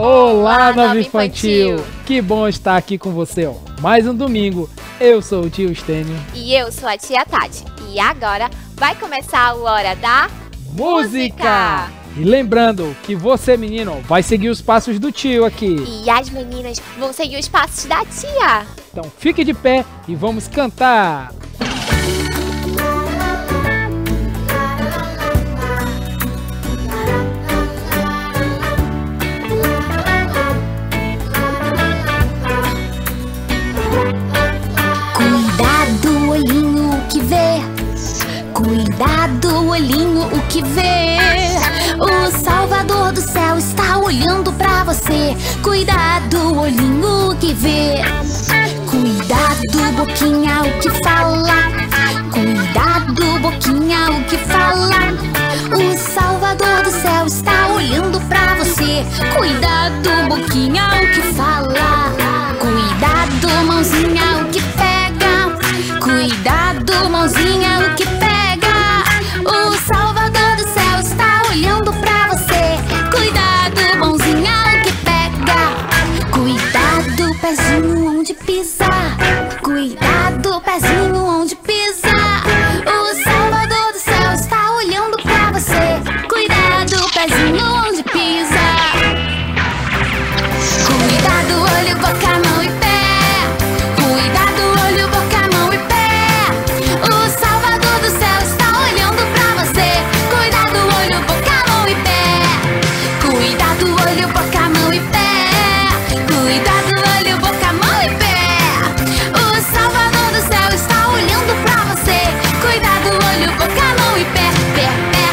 Olá, Nova Infantil! Que bom estar aqui com você, ó. Mais um domingo. Eu sou o tio Stênio. E eu sou a tia Tati. E agora vai começar a Hora da Música! E lembrando que você, menino, vai seguir os passos do tio aqui. E as meninas vão seguir os passos da tia. Então fique de pé e vamos cantar! Cuidado, olhinho, o que vê. Cuidado, olhinho, o que vê. O Salvador do céu está olhando pra você. Cuidado, olhinho, o que vê. Cuidado, boquinha, o que fala. Cuidado, boquinha, o que fala. O Salvador do céu está olhando pra você. Cuidado, boquinha, o que fala. Cuidado, mãozinha, o que pega. Cuidado, mãozinha, o que pega. O Salvador do céu está olhando pra você. Cuidado, mãozinha, o que pega. Cuidado, pezinho, onde pisa. Cuidado, pezinho, onde pisa. O Salvador do céu está olhando pra você. Cuidado, pezinho, onde pisa. Cuidado, olho, boca, mão e pé. Cuidado, olho, boca, mão e pé. O Salvador do céu está olhando pra você. Cuidado, olho, boca, mão e pé. Cuidado, olho, boca, mão e pé. Cuidado, olho, boca, mão e pé. O Salvador do céu está olhando pra você. Cuidado, olho, boca, mão e pé, pé, pé.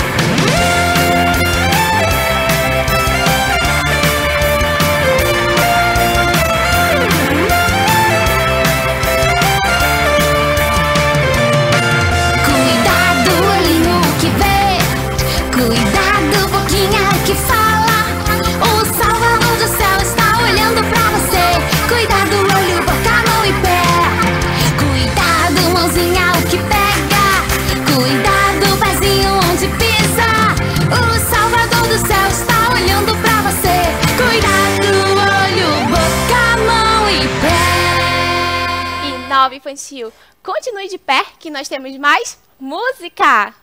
Cuidado, olhinho, o que vê. Cuidado, boquinha, o que fala. O Salvador do céu está olhando pra você. Cuidado, olho, boca, mão e pé. Cuidado, mãozinha, o que pega. Cuidado, pezinho, onde pisa. O Salvador do céu está olhando pra você. Cuidado, olho, boca, mão e pé. E Nova Infantil, continue de pé que nós temos mais música.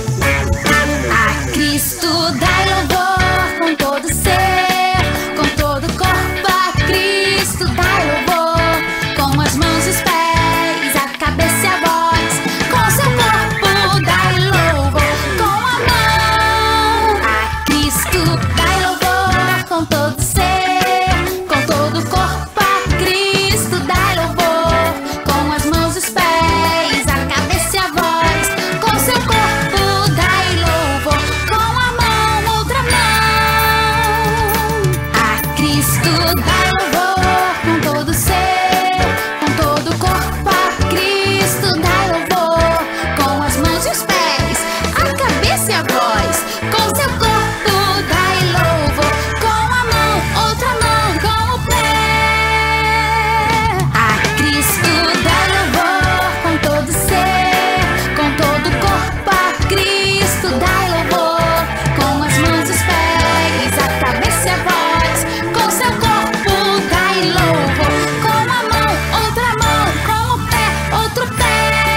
A Cristo dai louvor com todo ser, com todo corpo. A Cristo dai louvor, com as mãos e os pés, a cabeça e a voz. Com seu corpo dai louvor, com a mão. A Cristo dai louvor com todo ser, com todo corpo. A Cristo dai louvor, com as mãos e os pés, a cabeça e a voz. Com seu corpo dai louvor, com a mão, outra mão. A Cristo dai louvor com todo ser, com todo corpo. A Cristo dai louvor, com as mãos e os pés, a cabeça e a voz. Com seu corpo dai louvor, com a mão, outra mão, com o pé. A Cristo dai louvor com todo ser, com todo corpo. A Cristo dai louvor, com as mãos e os pés, a cabeça e a voz. Com seu corpo dai louvor, com a mão, outra mão, com o pé, outro pé.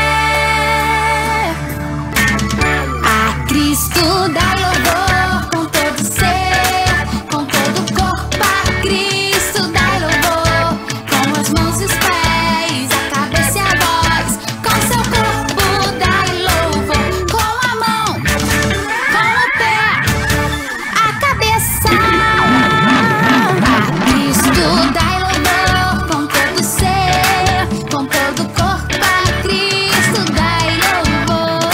A Cristo dai louvor com todo ser, com todo corpo. A Cristo dai louvor, com as mãos e os pés, a cabeça e a voz. Com seu corpo dai louvor, com a mão, com o pé, a cabeça. A Cristo dai louvor com todo ser, com todo corpo. A Cristo dai louvor,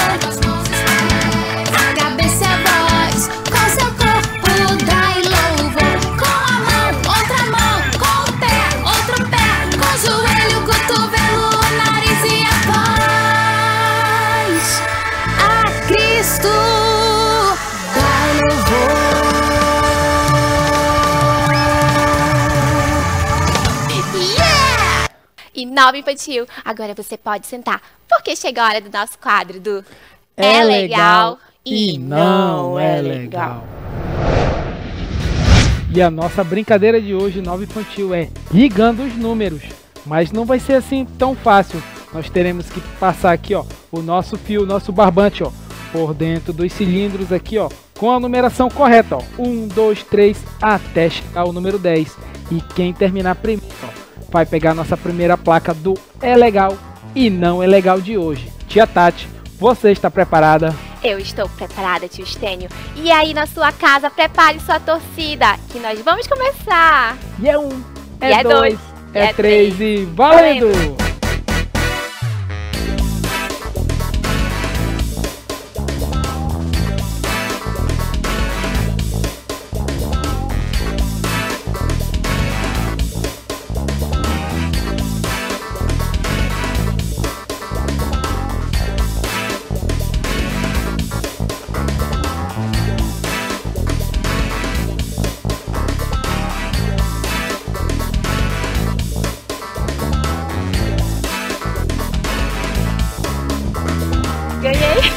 a cabeça e a voz. Com seu corpo dai louvor, com a mão, outra mão, com o pé, outro pé. Com o joelho, cotovelo, o nariz e a voz. A Cristo dai louvor. Yeah! E Nova Infantil, agora você pode sentar, porque chegou a hora do nosso quadro do É legal e não é legal. E a nossa brincadeira de hoje, Nova Infantil, é ligando os números. Mas não vai ser assim tão fácil. Nós teremos que passar aqui, ó, o nosso fio, o nosso barbante, ó, por dentro dos cilindros aqui, ó, com a numeração correta, ó, 1, 2, 3, até chegar ao número 10. E quem terminar primeiro, ó, vai pegar a nossa primeira placa do É Legal e Não É Legal de hoje. Tia Tati, você está preparada? Eu estou preparada, tio Stênio. E aí na sua casa, prepare sua torcida, que nós vamos começar. E é 1, E é 2, é 3 e valendo! Ganhei!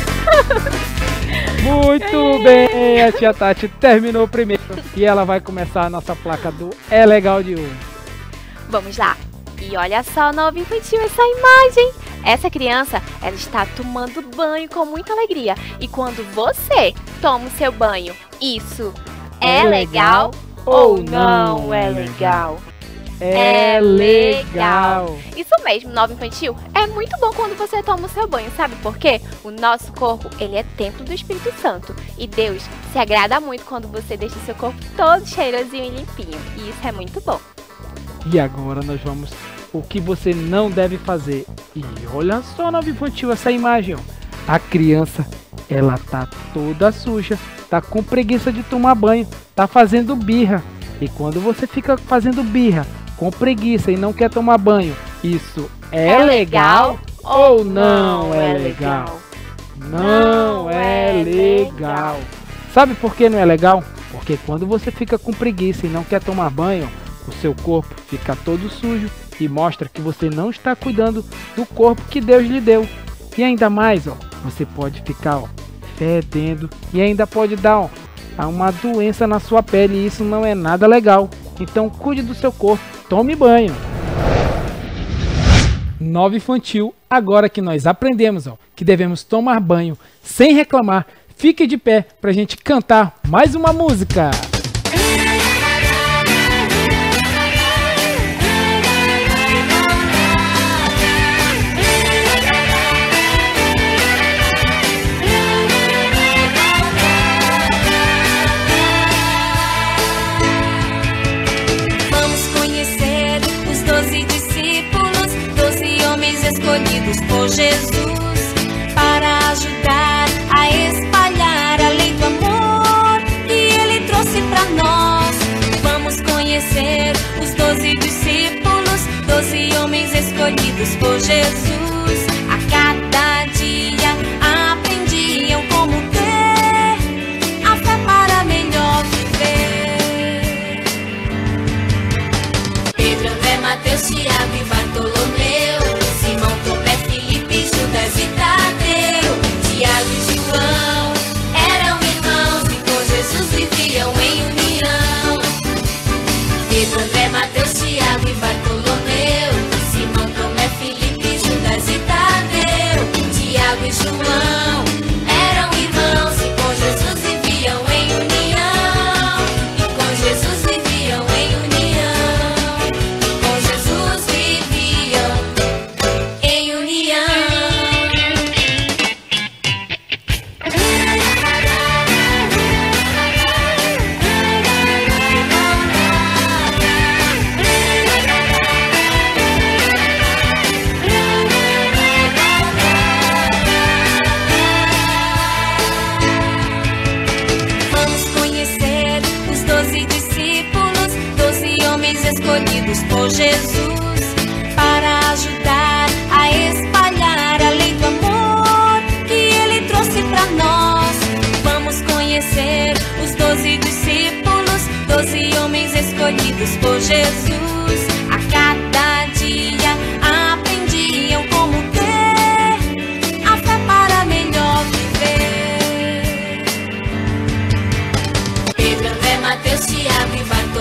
Muito bem, a tia Tati terminou primeiro e ela vai começar a nossa placa do É Legal de hoje. Vamos lá. E olha só, Nova Infantil, essa imagem. Essa criança, ela está tomando banho com muita alegria. E quando você toma o seu banho, isso é legal ou não é legal? É legal. Isso mesmo, Nova Infantil. É muito bom quando você toma o seu banho, sabe por quê? O nosso corpo, ele é templo do Espírito Santo. E Deus se agrada muito quando você deixa o seu corpo todo cheirosinho e limpinho. E isso é muito bom. E agora nós vamos o que você não deve fazer. E olha só, Nova Infantil, essa imagem, ó. A criança, ela tá toda suja, tá com preguiça de tomar banho, tá fazendo birra. E quando você fica fazendo birra, com preguiça e não quer tomar banho, isso é legal ou não é legal? Não é legal. Sabe por que não é legal? Porque quando você fica com preguiça e não quer tomar banho, o seu corpo fica todo sujo e mostra que você não está cuidando do corpo que Deus lhe deu. E ainda mais, ó, você pode ficar, ó, fedendo e ainda pode dar, ó, uma doença na sua pele e isso não é nada legal. Então cuide do seu corpo, tome banho. Nova Infantil, agora que nós aprendemos, ó, que devemos tomar banho sem reclamar, fique de pé pra gente cantar mais uma música. Escolhidos por Jesus para ajudar a espalhar a lei do amor que Ele trouxe para nós. Vamos conhecer os 12 discípulos, 12 homens escolhidos por Jesus. A cada dia aprendiam como ter a fé para melhor viver. Pedro, André, Mateus, Tiago e Bartolomeu, Simão, Tomé, Filipe, Judas e Tadeu, Tiago e João eram irmãos e com Jesus viviam em união. Pedro, André, Mateus, Tiago e Bartolomeu, Simão, Tomé, Filipe, Judas e Tadeu, Tiago e João eram irmãos e com Jesus viviam em união. E com Jesus viviam em união. E com Jesus viviam em união. Vamos conhecer os 12 discípulos, 12 homens escolhidos por Jesus para ajudar a espalhar a lei do amor que Ele trouxe para nós. Vamos conhecer os 12 discípulos, 12 homens escolhidos por Jesus. A cada dia aprendiam como ter a fé para melhor viver. Pedro, André, Mateus, Tiago e Bartolomeu,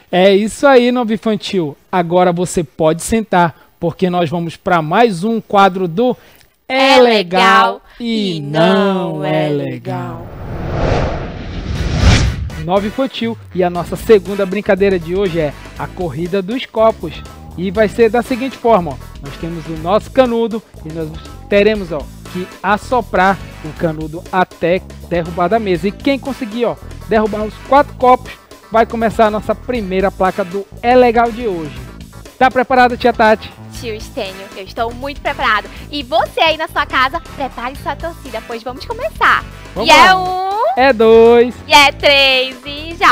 É isso aí, Nova Infantil. Agora você pode sentar, porque nós vamos para mais um quadro do É Legal e Não É Legal. Nova Infantil, e a nossa segunda brincadeira de hoje é a corrida dos copos. E vai ser da seguinte forma, ó. Nós temos o nosso canudo e nós teremos, ó, que assoprar o canudo até derrubar da mesa. E quem conseguir, ó, derrubar os 4 copos, vai começar a nossa primeira placa do É Legal de hoje. Tá preparada, tia Tati? Tio Estênio, eu estou muito preparado. E você aí na sua casa, prepare sua torcida, pois vamos começar. Vamos e lá. É 1, É 2, e é 3 e já.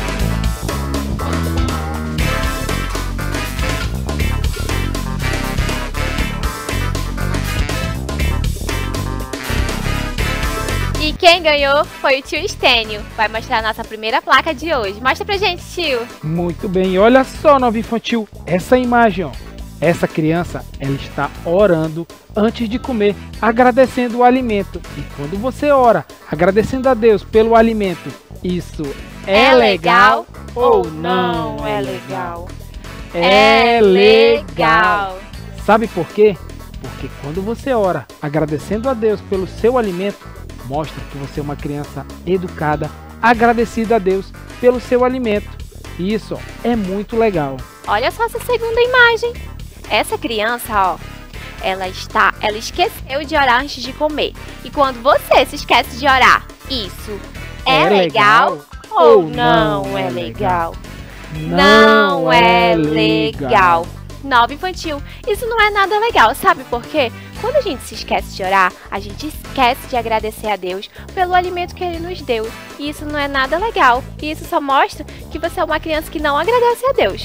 E quem ganhou foi o tio Estênio. Vai mostrar a nossa primeira placa de hoje. Mostra pra gente, tio. muito bem. Olha só, Nova Infantil, essa imagem, ó. Essa criança, ela está orando antes de comer, agradecendo o alimento. E quando você ora, agradecendo a Deus pelo alimento, isso é legal ou não é legal? É legal. Sabe por quê? Porque quando você ora, agradecendo a Deus pelo seu alimento, mostra que você é uma criança educada, agradecida a Deus pelo seu alimento. E isso, ó, é muito legal. Olha só essa segunda imagem. Essa criança, ó, ela esqueceu de orar antes de comer. E quando você se esquece de orar, isso é legal ou não é legal? Não é legal. Nova Infantil, isso não é nada legal, sabe por quê? Quando a gente se esquece de orar, a gente esquece de agradecer a Deus pelo alimento que Ele nos deu. E isso não é nada legal. E isso só mostra que você é uma criança que não agradece a Deus.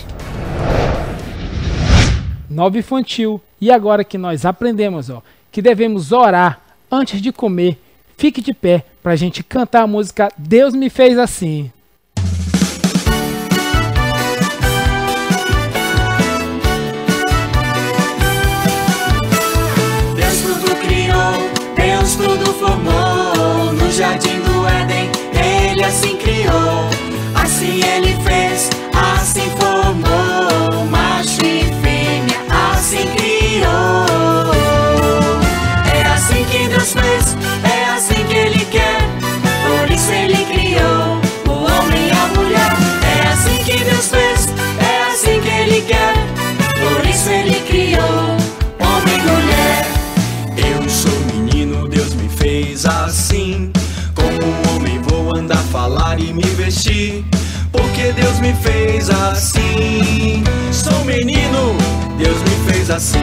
Nova Infantil, e agora que nós aprendemos, ó, que devemos orar antes de comer, fique de pé para a gente cantar a música Deus Me Fez Assim. Deus tudo criou, Deus tudo formou. No jardim do Éden, Ele assim criou. Assim Ele fez, assim formou. Macho e fêmea, assim criou. É assim que Deus fez, é assim que Ele quer. Por isso Ele criou o homem e a mulher. É assim que Deus fez, é assim que Ele quer. Por isso Ele criou homem e mulher. Eu sou menino, Deus me fez assim. Como homem vou andar, falar e me vestir. Porque Deus me fez assim. Sou menino, Deus me fez assim.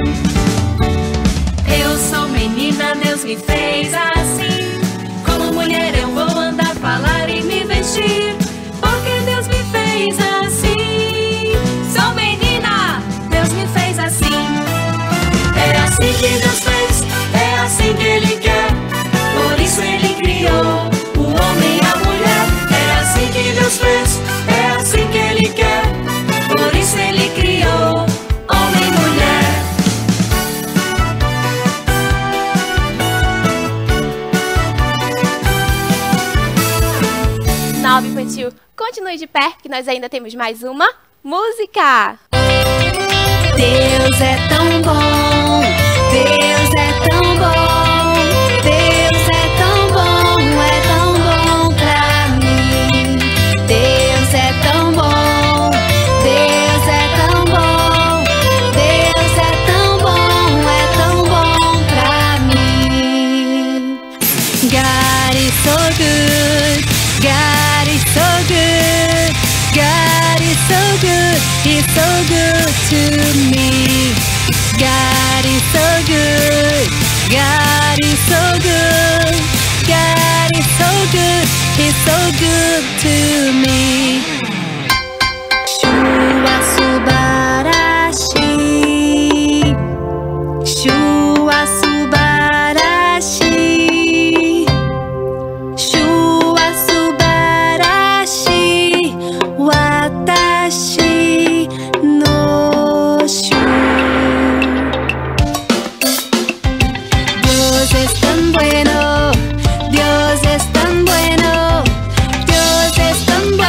Eu sou menina, Deus me fez assim. Como mulher eu vou andar, falar e me vestir. Porque Deus me fez assim. Sou menina, Deus me fez assim. É assim que Deus fez, é assim que Ele quer. Por isso Ele criou o homem e a mulher. É assim que Deus fez, é assim que Ele quer. Por isso Ele criou homem e mulher. Nova Infantil, continue de pé que nós ainda temos mais uma música. Deus é tão bom, Deus é tão bom, Deus é tão bom pra mim. Deus é tão bom, Deus é tão bom, Deus é tão bom pra mim. God is so good, God is so good, God is so good, He's so good to me. God is so good, God is so good, God is so good, He's so good to me. Shua Subarashi, Shua Subarashi, Shua Subarashi, Watashi no Shu. Dios es tan bueno, Dios es tan bueno, Dios es tan bueno.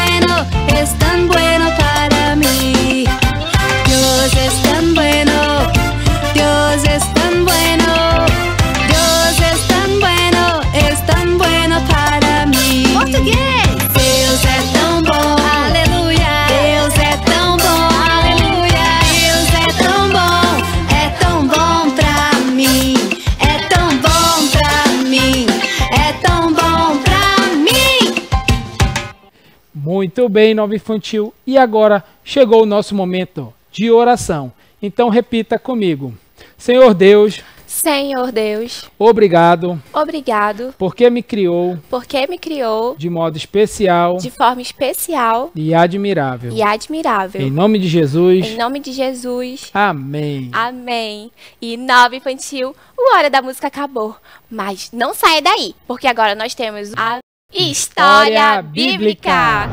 Muito bem, Nova Infantil. E agora chegou o nosso momento de oração. Então repita comigo. Senhor Deus, Senhor Deus, obrigado obrigado porque me criou porque me criou de modo especial de forma especial e admirável. e admirável. Em nome de Jesus. Em nome de Jesus. Amém. Amém. E Nova Infantil, o Hora da Música acabou. Mas não saia daí, porque agora nós temos a História Bíblica.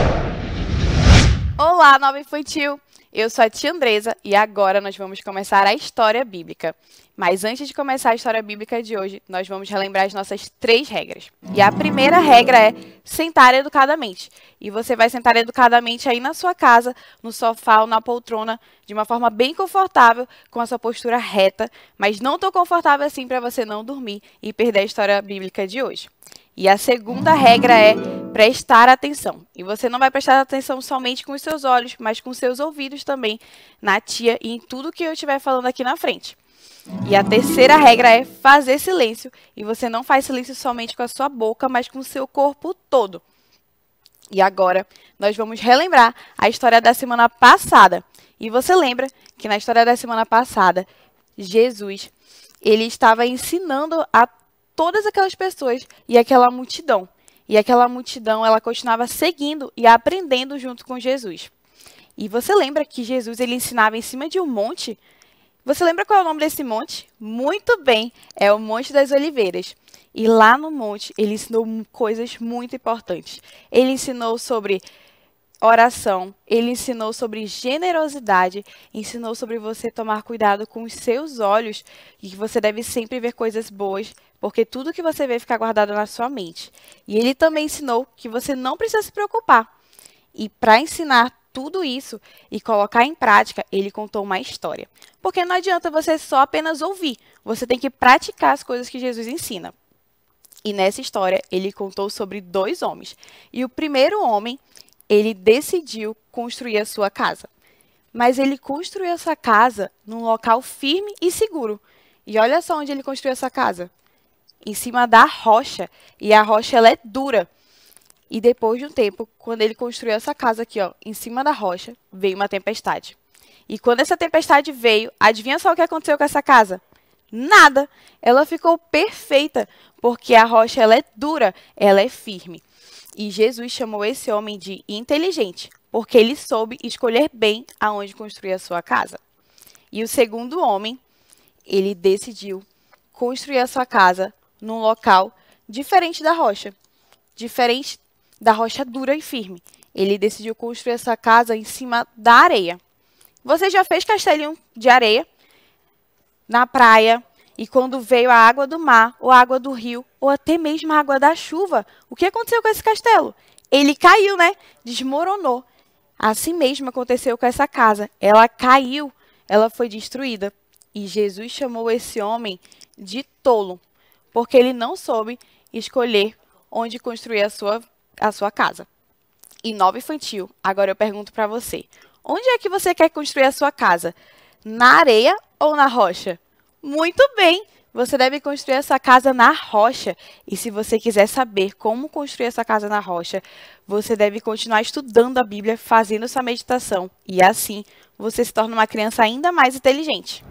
Olá, Nova Infantil! Eu sou a tia Andresa e agora nós vamos começar a História Bíblica. Mas antes de começar a História Bíblica de hoje, nós vamos relembrar as nossas 3 regras. E a primeira regra é sentar educadamente. E você vai sentar educadamente aí na sua casa, no sofá ou na poltrona, de uma forma bem confortável, com a sua postura reta, mas não tão confortável assim para você não dormir e perder a História Bíblica de hoje. E a segunda regra é prestar atenção. E você não vai prestar atenção somente com os seus olhos, mas com os seus ouvidos também, na tia e em tudo que eu estiver falando aqui na frente. E a terceira regra é fazer silêncio. E você não faz silêncio somente com a sua boca, mas com o seu corpo todo. E agora, nós vamos relembrar a história da semana passada. E você lembra que na história da semana passada, Jesus, ele estava ensinando a todas aquelas pessoas e aquela multidão. E aquela multidão, ela continuava seguindo e aprendendo junto com Jesus. E você lembra que Jesus, ele ensinava em cima de um monte? Você lembra qual é o nome desse monte? Muito bem, é o Monte das Oliveiras. E lá no monte, ele ensinou coisas muito importantes. Ele ensinou sobre oração, ele ensinou sobre generosidade, ensinou sobre você tomar cuidado com os seus olhos e que você deve sempre ver coisas boas, porque tudo que você vê fica guardado na sua mente. E ele também ensinou que você não precisa se preocupar. E para ensinar tudo isso e colocar em prática, ele contou uma história. Porque não adianta você só apenas ouvir, você tem que praticar as coisas que Jesus ensina. E nessa história, ele contou sobre 2 homens. E o primeiro homem, ele decidiu construir a sua casa. Mas ele construiu essa casa num local firme e seguro. E olha só onde ele construiu essa casa. Em cima da rocha. E a rocha, ela é dura. E depois de um tempo, quando ele construiu essa casa aqui, ó, em cima da rocha, veio uma tempestade. E quando essa tempestade veio, adivinha só o que aconteceu com essa casa? Nada. Ela ficou perfeita, porque a rocha, ela é dura, ela é firme. E Jesus chamou esse homem de inteligente, porque ele soube escolher bem aonde construir a sua casa. E o segundo homem, ele decidiu construir a sua casa num local diferente da rocha. Diferente da rocha dura e firme. Ele decidiu construir essa casa em cima da areia. Você já fez castelinho de areia na praia e quando veio a água do mar, ou a água do rio, ou até mesmo a água da chuva, o que aconteceu com esse castelo? Ele caiu, né? Desmoronou. Assim mesmo aconteceu com essa casa. Ela caiu, ela foi destruída. E Jesus chamou esse homem de tolo, porque ele não soube escolher onde construir a sua casa. E Nova Infantil, agora eu pergunto para você, onde é que você quer construir a sua casa? Na areia ou na rocha? Muito bem, você deve construir essa casa na rocha. E se você quiser saber como construir essa casa na rocha, você deve continuar estudando a Bíblia, fazendo sua meditação. E assim, você se torna uma criança ainda mais inteligente.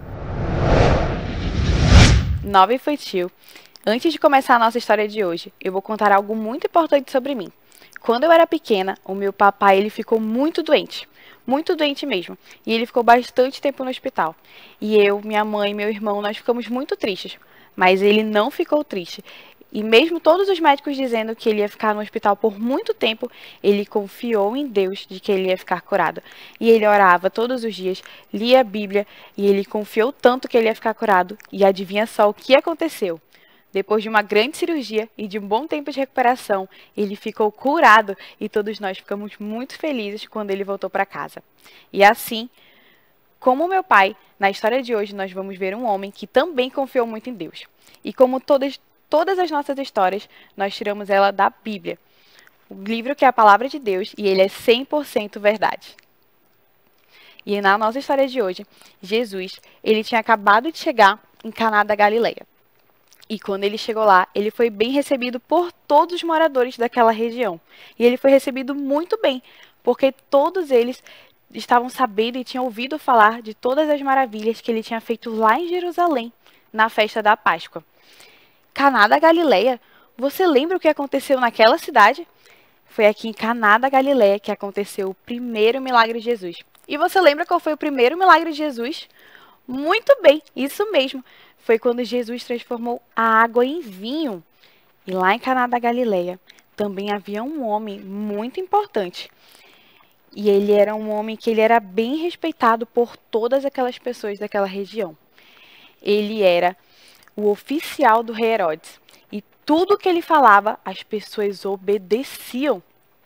Nova Infantil. Antes de começar a nossa história de hoje, eu vou contar algo muito importante sobre mim. Quando eu era pequena, o meu papai ele ficou muito doente mesmo, e ele ficou bastante tempo no hospital. E eu, minha mãe e meu irmão, nós ficamos muito tristes, mas ele não ficou triste. E mesmo todos os médicos dizendo que ele ia ficar no hospital por muito tempo, ele confiou em Deus de que ele ia ficar curado. E ele orava todos os dias, lia a Bíblia, e ele confiou tanto que ele ia ficar curado. E adivinha só o que aconteceu? Depois de uma grande cirurgia e de um bom tempo de recuperação, ele ficou curado e todos nós ficamos muito felizes quando ele voltou para casa. E assim, como meu pai, na história de hoje nós vamos ver um homem que também confiou muito em Deus. E como todas as nossas histórias, nós tiramos ela da Bíblia, o livro que é a palavra de Deus e ele é 100% verdade. E na nossa história de hoje, Jesus, ele tinha acabado de chegar em Caná da Galileia. E quando ele chegou lá, ele foi bem recebido por todos os moradores daquela região. E ele foi recebido muito bem, porque todos eles estavam sabendo e tinham ouvido falar de todas as maravilhas que ele tinha feito lá em Jerusalém, na festa da Páscoa. Caná da Galileia, você lembra o que aconteceu naquela cidade? Foi aqui em Caná da Galileia que aconteceu o primeiro milagre de Jesus. E você lembra qual foi o primeiro milagre de Jesus? Muito bem, isso mesmo. Foi quando Jesus transformou a água em vinho. E lá em Caná da Galileia também havia um homem muito importante. E ele era um homem que ele era bem respeitado por todas aquelas pessoas daquela região. Ele era o oficial do rei Herodes. E tudo que ele falava, as pessoas obedeciam.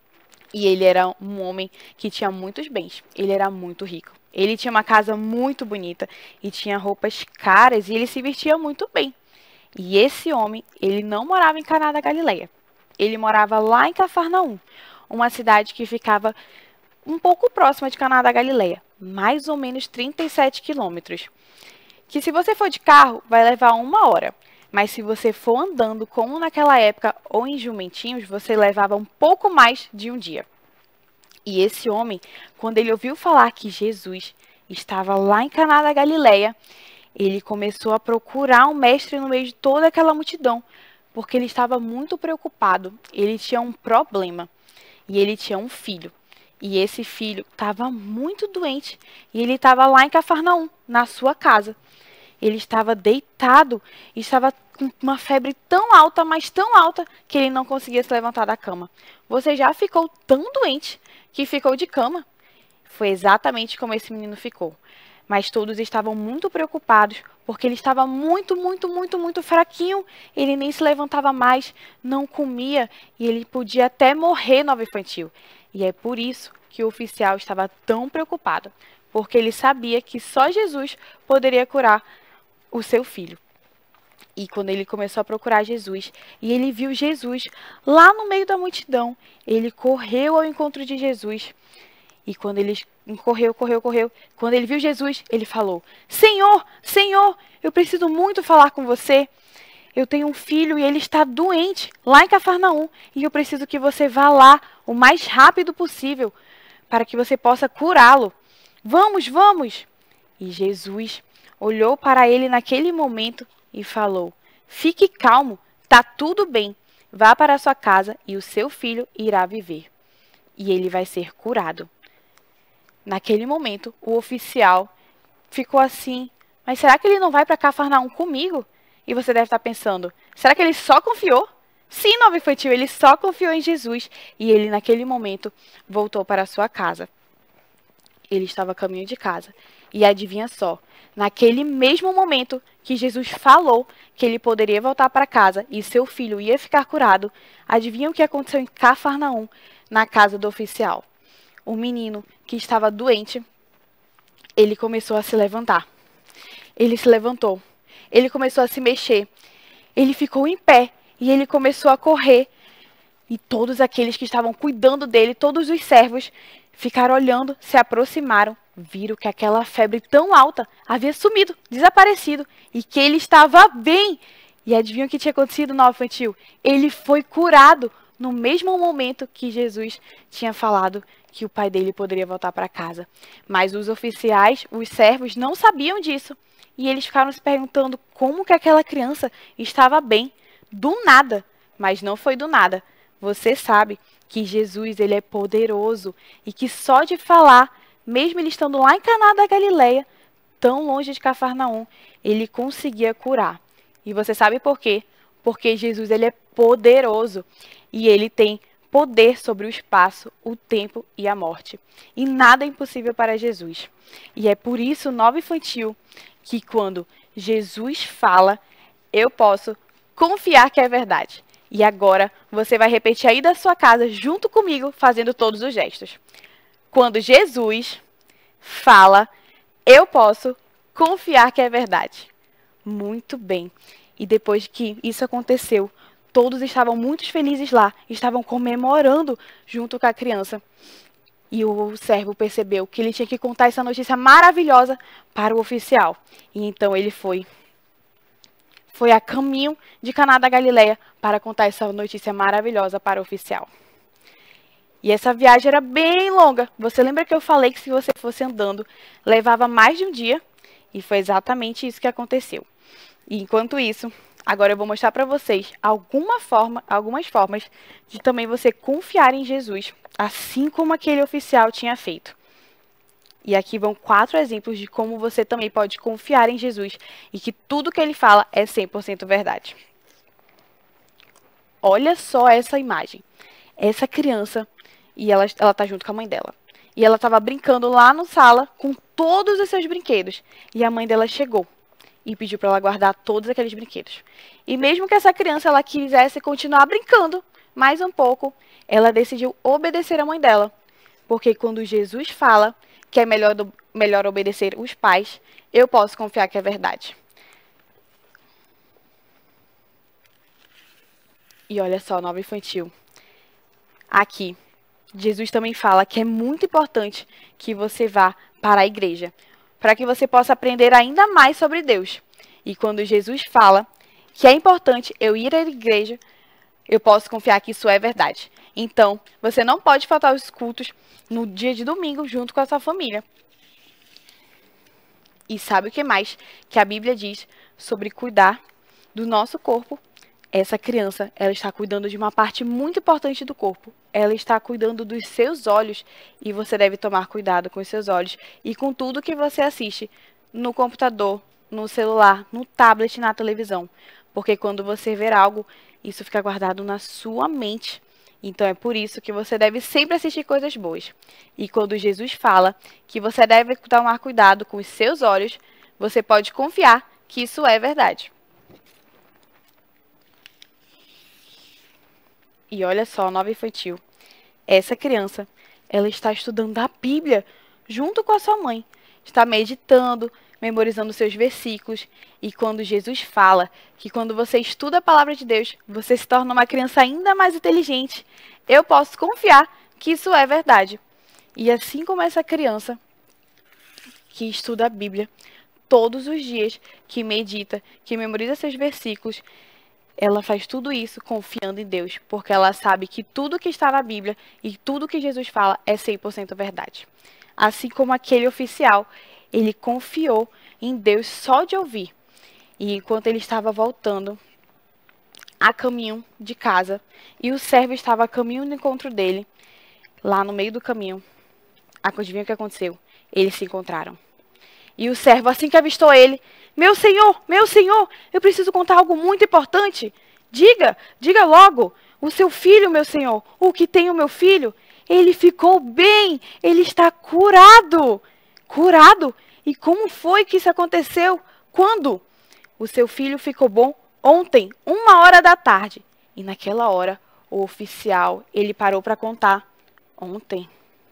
E ele era um homem que tinha muitos bens. Ele era muito rico. Ele tinha uma casa muito bonita e tinha roupas caras e ele se vestia muito bem. E esse homem, ele não morava em Caná da Galileia. Ele morava lá em Cafarnaum, uma cidade que ficava um pouco próxima de Caná da Galileia, mais ou menos 37 quilômetros. Que se você for de carro, vai levar 1 hora. Mas se você for andando, como naquela época, ou em jumentinhos, você levava um pouco mais de um dia. E esse homem, quando ele ouviu falar que Jesus estava lá em Caná da Galileia, ele começou a procurar um mestre no meio de toda aquela multidão, porque ele estava muito preocupado. Ele tinha um problema e ele tinha um filho. E esse filho estava muito doente e ele estava lá em Cafarnaum, na sua casa. Ele estava deitado e estava com uma febre tão alta, mas tão alta, que ele não conseguia se levantar da cama. Você já ficou tão doente que ficou de cama? Foi exatamente como esse menino ficou. Mas todos estavam muito preocupados, porque ele estava muito fraquinho. Ele nem se levantava mais, não comia, e ele podia até morrer no nova infantil. E é por isso que o oficial estava tão preocupado, porque ele sabia que só Jesus poderia curar o seu filho. E quando ele começou a procurar Jesus, e ele viu Jesus lá no meio da multidão, ele correu ao encontro de Jesus. E quando ele correu, quando ele viu Jesus, ele falou: Senhor, Senhor, eu preciso muito falar com você. Eu tenho um filho e ele está doente lá em Cafarnaum, e eu preciso que você vá lá o mais rápido possível, para que você possa curá-lo. Vamos, vamos! E Jesus olhou para ele naquele momento e falou: Fique calmo, tá tudo bem. Vá para a sua casa e o seu filho irá viver. E ele vai ser curado. Naquele momento, o oficial ficou assim: Mas será que ele não vai para Cafarnaum comigo? E você deve estar pensando: será que ele só confiou? Sim, nova infantil, ele só confiou em Jesus. E ele, naquele momento, voltou para a sua casa. Ele estava a caminho de casa. E adivinha só, naquele mesmo momento que Jesus falou que ele poderia voltar para casa e seu filho ia ficar curado, adivinha o que aconteceu em Cafarnaum, na casa do oficial? O menino que estava doente, ele começou a se levantar. Ele se levantou. Ele começou a se mexer. Ele ficou em pé e ele começou a correr. E todos aqueles que estavam cuidando dele, todos os servos, ficaram olhando, se aproximaram, viram que aquela febre tão alta havia sumido, desaparecido, e que ele estava bem. E adivinha o que tinha acontecido, nova infantil? Ele foi curado no mesmo momento que Jesus tinha falado que o pai dele poderia voltar para casa. Mas os oficiais, os servos, não sabiam disso. E eles ficaram se perguntando como que aquela criança estava bem, do nada. Mas não foi do nada. Você sabe que Jesus, ele é poderoso e que só de falar, mesmo ele estando lá em Caná da Galileia, tão longe de Cafarnaum, ele conseguia curar. E você sabe por quê? Porque Jesus, ele é poderoso e ele tem poder sobre o espaço, o tempo e a morte. E nada é impossível para Jesus. E é por isso, nova infantil, que quando Jesus fala, eu posso confiar que é verdade. E agora você vai repetir aí da sua casa junto comigo, fazendo todos os gestos. Quando Jesus fala, eu posso confiar que é verdade. Muito bem. E depois que isso aconteceu, todos estavam muito felizes lá, estavam comemorando junto com a criança. E o servo percebeu que ele tinha que contar essa notícia maravilhosa para o oficial. E então ele foi foi a caminho de Caná da Galileia para contar essa notícia maravilhosa para o oficial. E essa viagem era bem longa. Você lembra que eu falei que se você fosse andando, levava mais de um dia? E foi exatamente isso que aconteceu. E enquanto isso, agora eu vou mostrar para vocês algumas formas de também você confiar em Jesus, assim como aquele oficial tinha feito. E aqui vão 4 exemplos de como você também pode confiar em Jesus e que tudo que ele fala é 100% verdade. Olha só essa imagem. Essa criança, e ela tá junto com a mãe dela. E ela estava brincando lá na sala com todos os seus brinquedos. E a mãe dela chegou e pediu para ela guardar todos aqueles brinquedos. E mesmo que essa criança ela quisesse continuar brincando mais um pouco, ela decidiu obedecer a mãe dela. Porque quando Jesus fala que é melhor obedecer os pais, eu posso confiar que é verdade. E olha só, nova infantil. Aqui, Jesus também fala que é muito importante que você vá para a igreja, para que você possa aprender ainda mais sobre Deus. E quando Jesus fala que é importante eu ir à igreja, eu posso confiar que isso é verdade. Então, você não pode faltar aos cultos no dia de domingo junto com a sua família. E sabe o que mais que a Bíblia diz sobre cuidar do nosso corpo? Essa criança, ela está cuidando de uma parte muito importante do corpo. Ela está cuidando dos seus olhos e você deve tomar cuidado com os seus olhos e com tudo que você assiste no computador, no celular, no tablet, na televisão. Porque quando você ver algo, isso fica guardado na sua mente. Então é por isso que você deve sempre assistir coisas boas. E quando Jesus fala que você deve tomar cuidado com os seus olhos, você pode confiar que isso é verdade. E olha só, nova infantil. Essa criança, ela está estudando a Bíblia junto com a sua mãe. Está meditando, memorizando seus versículos. E quando Jesus fala que quando você estuda a palavra de Deus, você se torna uma criança ainda mais inteligente, eu posso confiar que isso é verdade. E assim como essa criança que estuda a Bíblia todos os dias, que medita, que memoriza seus versículos, ela faz tudo isso confiando em Deus, porque ela sabe que tudo que está na Bíblia e tudo que Jesus fala é 100% verdade. Assim como aquele oficial, ele confiou em Deus só de ouvir. E enquanto ele estava voltando a caminho de casa, e o servo estava a caminho do encontro dele, lá no meio do caminho, adivinha o que aconteceu? Eles se encontraram. E o servo, assim que avistou ele, meu senhor, eu preciso contar algo muito importante. Diga logo, o seu filho, meu senhor, o que tem o meu filho, ele ficou bem, ele está curado. Curado? E como foi que isso aconteceu? Quando? O seu filho ficou bom ontem, 1h da tarde. E naquela hora, o oficial, ele parou para contar. Ontem,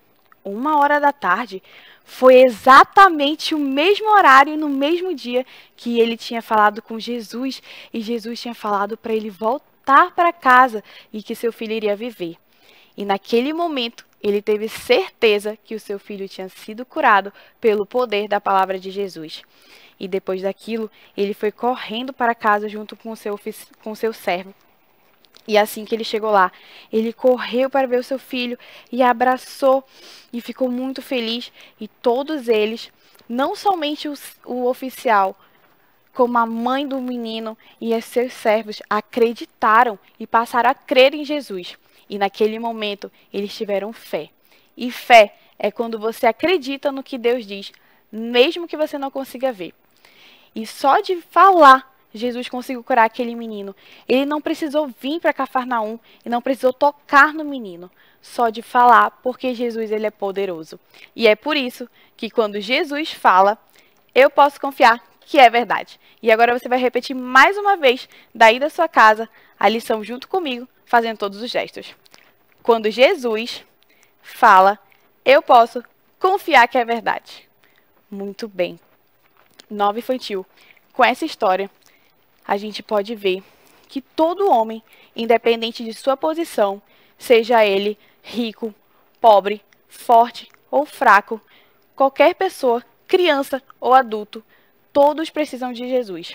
1h da tarde, foi exatamente o mesmo horário, no mesmo dia que ele tinha falado com Jesus. E Jesus tinha falado para ele voltar para casa e que seu filho iria viver. E naquele momento, ele teve certeza que o seu filho tinha sido curado pelo poder da palavra de Jesus. E depois daquilo, ele foi correndo para casa junto com o seu servo. E assim que ele chegou lá, ele correu para ver o seu filho e abraçou e ficou muito feliz. E todos eles, não somente o oficial, como a mãe do menino e os seus servos, acreditaram e passaram a crer em Jesus. E naquele momento, eles tiveram fé. E fé é quando você acredita no que Deus diz, mesmo que você não consiga ver. E só de falar, Jesus conseguiu curar aquele menino. Ele não precisou vir para Cafarnaum e não precisou tocar no menino. Só de falar, porque Jesus ele é poderoso. E é por isso que quando Jesus fala, eu posso confiar que é verdade. E agora você vai repetir mais uma vez, daí da sua casa, a lição junto comigo, fazendo todos os gestos. Quando Jesus fala, eu posso confiar que é verdade. Muito bem. Nova infantil. Com essa história, a gente pode ver que todo homem, independente de sua posição, seja ele rico, pobre, forte ou fraco, qualquer pessoa, criança ou adulto, todos precisam de Jesus.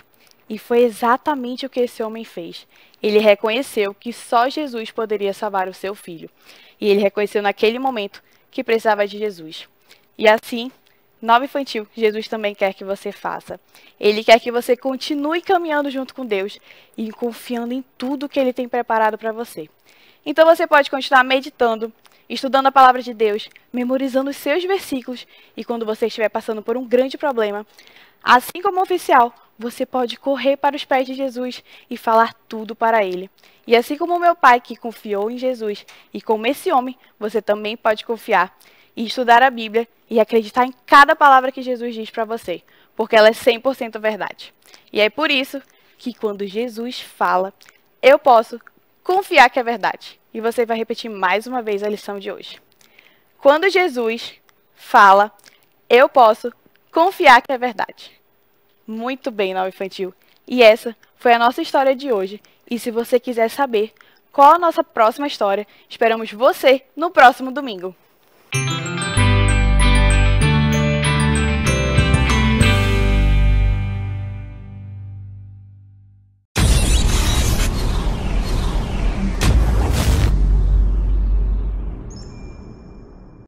E foi exatamente o que esse homem fez. Ele reconheceu que só Jesus poderia salvar o seu filho. E ele reconheceu naquele momento que precisava de Jesus. E assim, Nova Infantil, Jesus também quer que você faça. Ele quer que você continue caminhando junto com Deus e confiando em tudo que Ele tem preparado para você. Então você pode continuar meditando, estudando a palavra de Deus, memorizando os seus versículos e quando você estiver passando por um grande problema, assim como oficial, você pode correr para os pés de Jesus e falar tudo para Ele. E assim como o meu pai que confiou em Jesus e como esse homem, você também pode confiar e estudar a Bíblia e acreditar em cada palavra que Jesus diz para você, porque ela é 100% verdade. E é por isso que quando Jesus fala, eu posso confiar que é verdade. E você vai repetir mais uma vez a lição de hoje. Quando Jesus fala, eu posso confiar que é verdade. Muito bem, Nova Infantil. E essa foi a nossa história de hoje. E se você quiser saber qual a nossa próxima história, esperamos você no próximo domingo.